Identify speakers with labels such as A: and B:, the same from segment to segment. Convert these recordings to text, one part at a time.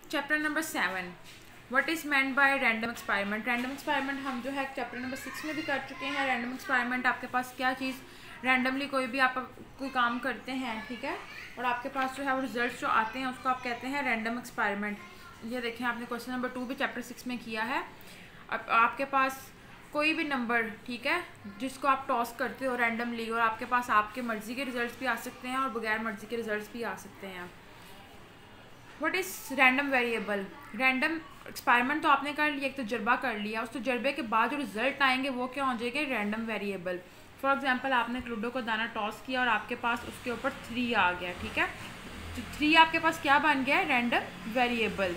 A: Chapter number 7 what is meant by random experiment. Random experiment हम जो है chapter number 6 में भी कर चुके हैं। रैंडम एक्सपेरिमेंट आपके पास क्या चीज़, रैंडमली कोई भी आप कोई काम करते हैं, ठीक है, और आपके पास जो है वो रिजल्ट जो आते हैं उसको आप कहते हैं रैंडम एक्सपेरिमेंट। ये देखें, आपने क्वेश्चन नंबर 2 भी चैप्टर 6 में किया है। अब आपके पास कोई भी नंबर, ठीक है, जिसको आप टॉस करते हो रैंडमली, और आपके पास आपके मर्ज़ी के रिजल्ट्स भी आ सकते हैं और बगैर मर्ज़ी के रिजल्ट्स भी आ सकते हैं। What is random variable. Random experiment तो आपने कर लिया, एक तजर्बा कर लिया, उस तजर्बे के बाद जो रिजल्ट आएंगे वो क्या हो जाएंगे, रैंडम वेरिएबल। फॉर एग्जांपल आपने लूडो को दाना टॉस किया और आपके पास उसके ऊपर 3 आ गया, ठीक है, तो 3 आपके पास क्या बन गया, random variable.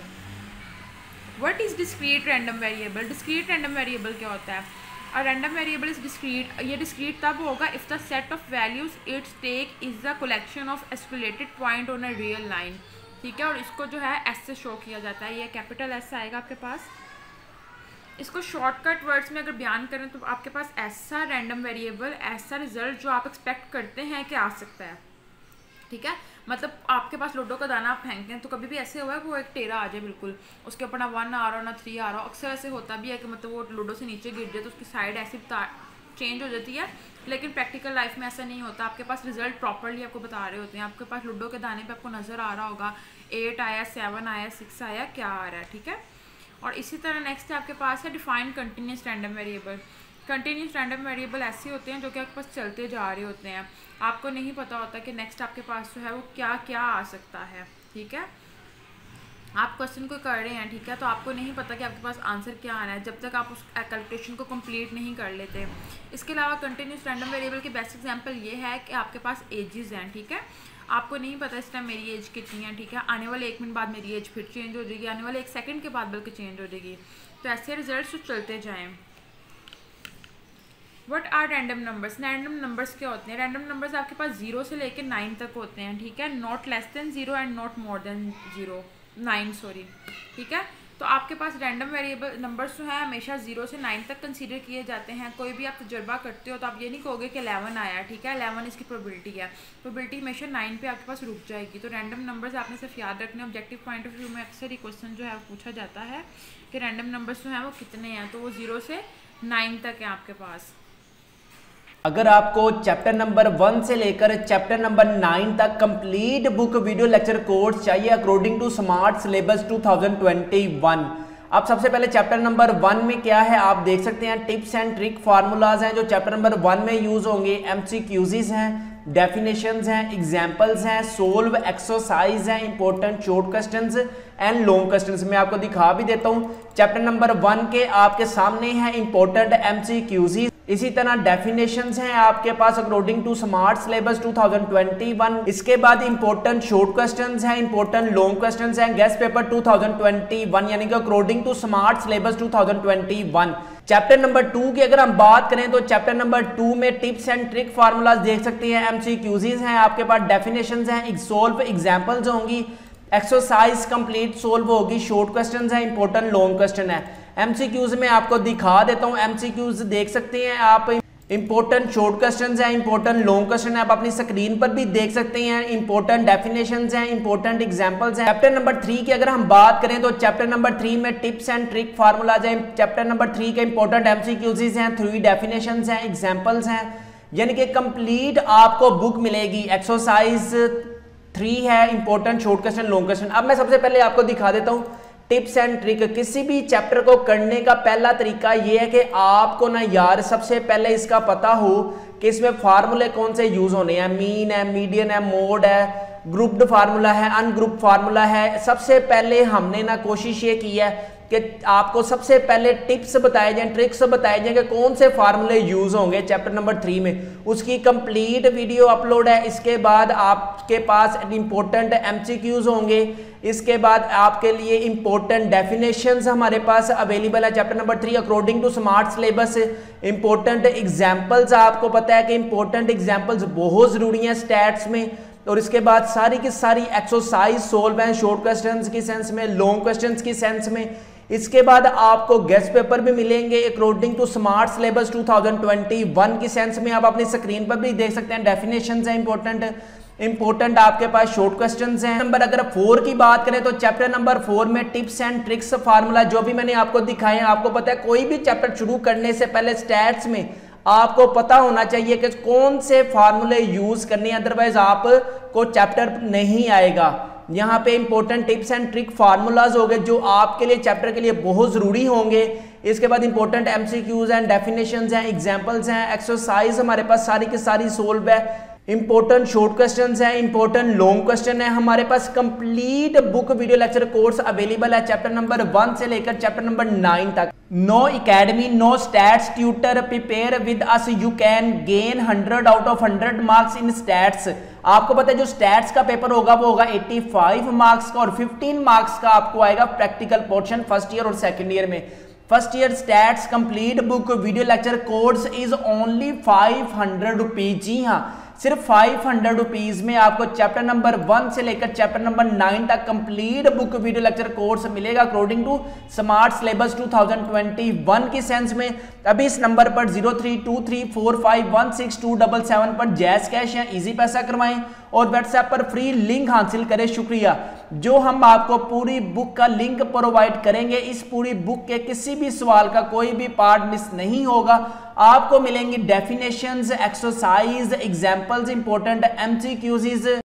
A: What is discrete random variable. Discrete random variable क्या होता है, और रैंडम वेरिएबल इज डिस्क्रीट। ये डिस्क्रीट तब होगा if the set of values its take is the collection of isolated point on a real line, ठीक है, और इसको जो है एस से शो किया जाता है। ये कैपिटल एस आएगा आपके पास। इसको शॉर्टकट वर्ड्स में अगर बयान करें तो आपके पास ऐसा रैंडम वेरिएबल, ऐसा रिजल्ट जो आप एक्सपेक्ट करते हैं कि आ सकता है, ठीक है। मतलब आपके पास लूडो का दाना आप फेंकते हैं तो कभी भी ऐसे हुआ है वो एक टेरा आ जाए, बिल्कुल उसके ऊपर ना 1 आ रहा हो ना 3 आ रहा हो। अक्सर ऐसे होता भी है कि मतलब वो लूडो से नीचे गिर जाए तो उसकी साइड ऐसी चेंज हो जाती है, लेकिन प्रैक्टिकल लाइफ में ऐसा नहीं होता। आपके पास रिजल्ट प्रॉपरली आपको बता रहे होते हैं। आपके पास लूडो के दाने पे आपको नज़र आ रहा होगा 8 आया, 7 आया, 6 आया, क्या आ रहा है, ठीक है। और इसी तरह नेक्स्ट आपके पास है defined continuous random variable. Continuous random variable ऐसे होते हैं जो कि आपके पास चलते जा रहे होते हैं, आपको नहीं पता होता कि नेक्स्ट आपके पास जो है वो क्या क्या आ सकता है, ठीक है। आप क्वेश्चन को कर रहे हैं, ठीक है, तो आपको नहीं पता कि आपके पास आंसर क्या आना है जब तक आप उस कैलकुलेशन को कंप्लीट नहीं कर लेते। इसके अलावा कंटिन्यूस रैंडम वेरिएबल की बेस्ट एग्जांपल ये है कि आपके पास एजेस हैं, ठीक है, आपको नहीं पता इस टाइम मेरी एज कितनी है, ठीक है, आने वाले 1 मिनट बाद मेरी एज फिर चेंज हो जाएगी, आने वाले 1 सेकंड के बाद बल्कि चेंज हो जाएगी। तो ऐसे रिजल्ट तो चलते जाएँ। What are random numbers. Random numbers क्या होते हैं। रैंडम नंबर्स आपके पास 0 से लेकर 9 तक होते हैं, ठीक है, not less than 0 and not more than 9, sorry, ठीक है। तो आपके पास रैंडम वेरिएबल नंबर्स जो है हमेशा 0 से 9 तक कंसीडर किए जाते हैं। कोई भी आप तजर्बा करते हो तो आप ये नहीं कहोगे कि 11 आया, ठीक है, 11 इसकी प्रोबेबिलिटी है, प्रोबेबिलिटी हमेशा 9 पे आपके पास रुक जाएगी। तो रैंडम नंबर्स आपने सिर्फ याद रखने। ऑब्जेक्टिव पॉइंट ऑफ व्यू में अक्सर ही क्वेश्चन जो है पूछा जाता है कि रैंडम नंबर्स जो हैं वो कितने हैं, तो वो 0 से 9 तक है आपके पास।
B: अगर आपको चैप्टर नंबर 1 से लेकर चैप्टर नंबर 9 तक complete book video lecture course चाहिए अकॉर्डिंग टू स्मार्ट सिलेबस 2021, अब सबसे पहले चैप्टर नंबर 1 में क्या है आप देख सकते हैं। टिप्स एंड ट्रिक फार्मूलाज हैं जो चैप्टर नंबर 1 में यूज होंगे, एमसीक्यूज़ हैं, डेफिनेशंस हैं, एग्जाम्पल्स हैं, सोल्व एक्सरसाइज हैं, important short questions and long questions. मैं आपको दिखा भी देता हूं। चैप्टर नंबर 1 के आपके सामने है इंपॉर्टेंट एमसीक्यूज़, इसी तरह डेफिनेशंस हैं आपके पास अकॉर्डिंग टू स्मार्ट सिलेबस 2021। इसके बाद इंपॉर्टेंट शॉर्ट क्वेश्चंस हैं, इंपॉर्टेंट लॉन्ग क्वेश्चंस हैं, गेस्ट पेपर 2021 यानी कि according to smart syllabus 2021। Chapter number 2 की अगर हम बात करें तो चैप्टर नंबर 2 में टिप्स एंड ट्रिक फार्मूलाज देख सकते हैं, एमसीक्यूज़ हैं आपके पास, डेफिनेशंस हैं, सोल्व एग्जांपल्स होंगी, एक्सरसाइज कंप्लीट सोल्व होगी, शॉर्ट क्वेश्चंस हैं, इंपॉर्टेंट लॉन्ग क्वेश्चन है। एमसीक्यूज़ में आपको दिखा देता हूं, एमसीक्यूज़ देख सकते हैं आप, इंपॉर्टेंट शॉर्ट क्वेश्चंस हैं, इंपॉर्टेंट लॉन्ग क्वेश्चन है, आप अपनी स्क्रीन पर भी देख सकते हैं, इंपॉर्टेंट डेफिनेशंस हैं, इंपॉर्टेंट एग्जांपल्स हैं। चैप्टर नंबर 3 की अगर हम बात करें तो चैप्टर नंबर 3 में टिप्स एंड ट्रिक फार्मूलाज हैं, चैप्टर नंबर 3 के इंपॉर्टेंट एमसीक्यूज़ हैं, 3 डेफिनेशंस हैं, एग्जांपल्स हैं, यानी कि कंप्लीट आपको बुक मिलेगी। एक्सरसाइज 3 है, important short question, long question. अब मैं सबसे पहले आपको दिखा देता हूं टिप्स एंड ट्रिक। किसी भी चैप्टर को करने का पहला तरीका यह है कि आपको ना यार सबसे पहले इसका पता हो कि इसमें फार्मूले कौन से यूज होने हैं, मीन है, मीडियन है, मोड है, ग्रुप्ड फार्मूला है, अनग्रुप्ड फार्मूला है। सबसे पहले हमने ना कोशिश ये की है कि आपको सबसे पहले टिप्स बताए जाएं, ट्रिक्स बताए जाएं कि कौन से फार्मूले यूज होंगे चैप्टर नंबर 3 में। उसकी कंप्लीट वीडियो अपलोड है। इसके बाद आपके पास इंपॉर्टेंट एमसीक्यूज होंगे, इसके बाद आपके लिए इंपॉर्टेंट डेफिनेशंस हमारे पास अवेलेबल है chapter number 3 according to smart syllabus. Important examples, आपको पता है कि इंपॉर्टेंट एग्जाम्पल्स बहुत जरूरी हैं स्टैट्स में। और इसके बाद सारी की सारी एक्सरसाइज सोल्व हैं, शॉर्ट क्वेश्चंस की सेंस में, लॉन्ग क्वेश्चंस की सेंस में। इसके बाद आपको गेस्ट पेपर भी मिलेंगे अकॉर्डिंग टू स्मार्ट सिलेबस 2021 की सेंस में, आप अपनी स्क्रीन पर भी देख सकते हैं, डेफिनेशंस हैं इंपॉर्टेंट। इंपॉर्टेंट आपके पास शॉर्ट क्वेश्चंस हैं। नंबर अगर 4 की बात करें तो चैप्टर नंबर 4 में टिप्स एंड ट्रिक्स फार्मूला जो भी मैंने आपको दिखाए हैं, आपको पता है कोई भी चैप्टर शुरू करने से पहले स्टैट्स में आपको पता होना चाहिए कि कौन से फार्मूले यूज करने, अदरवाइज आपको चैप्टर नहीं आएगा। यहाँ पे important tips and trick formulas हो गए जो आपके लिए चैप्टर के लिए बहुत जरूरी होंगे। इसके बाद इंपॉर्टेंट एमसीक्यूज एंड डेफिनेशंस हैं, एग्जांपल्स हैं, एक्सरसाइज हमारे पास सारी की सारी सोल्व है। इंपॉर्टेंट शॉर्ट क्वेश्चंस हैं, इंपॉर्टेंट लॉन्ग क्वेश्चन है। हमारे पास complete book video lecture course available है चैप्टर नंबर 1 से लेकर चैप्टर नंबर 9 तक। No academy, no stats tutor, prepare with us, you can gain 100 out of 100 marks in stats. आपको पता है जो स्टैट्स का पेपर होगा वो होगा 85 मार्क्स का, और 15 मार्क्स का आपको आएगा प्रैक्टिकल पोर्शन फर्स्ट ईयर और सेकेंड ईयर में। First year stats complete book video lecture course is only 500 rupees. जी हाँ, सिर्फ 500 रुपीज में आपको चैप्टर नंबर 1 से लेकर चैप्टर नंबर 9 तक complete book video lecture course मिलेगा अकॉर्डिंग टू स्मार्ट सिलेबस 2021 की सेंस में। अभी इस नंबर पर 0323451677 पर जैस कैश या इजी पैसा करवाएं और व्हाट्सएप पर फ्री लिंक हासिल करें। शुक्रिया। जो हम आपको पूरी बुक का लिंक प्रोवाइड करेंगे, इस पूरी बुक के किसी भी सवाल का कोई भी पार्ट मिस नहीं होगा। आपको मिलेंगी definitions, exercise, examples, important MCQs